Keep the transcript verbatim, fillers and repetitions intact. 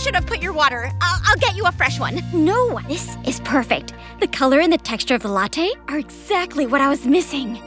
should have put your water. I'll, I'll get you a fresh one. No, this is perfect. The color and the texture of the latte are exactly what I was missing.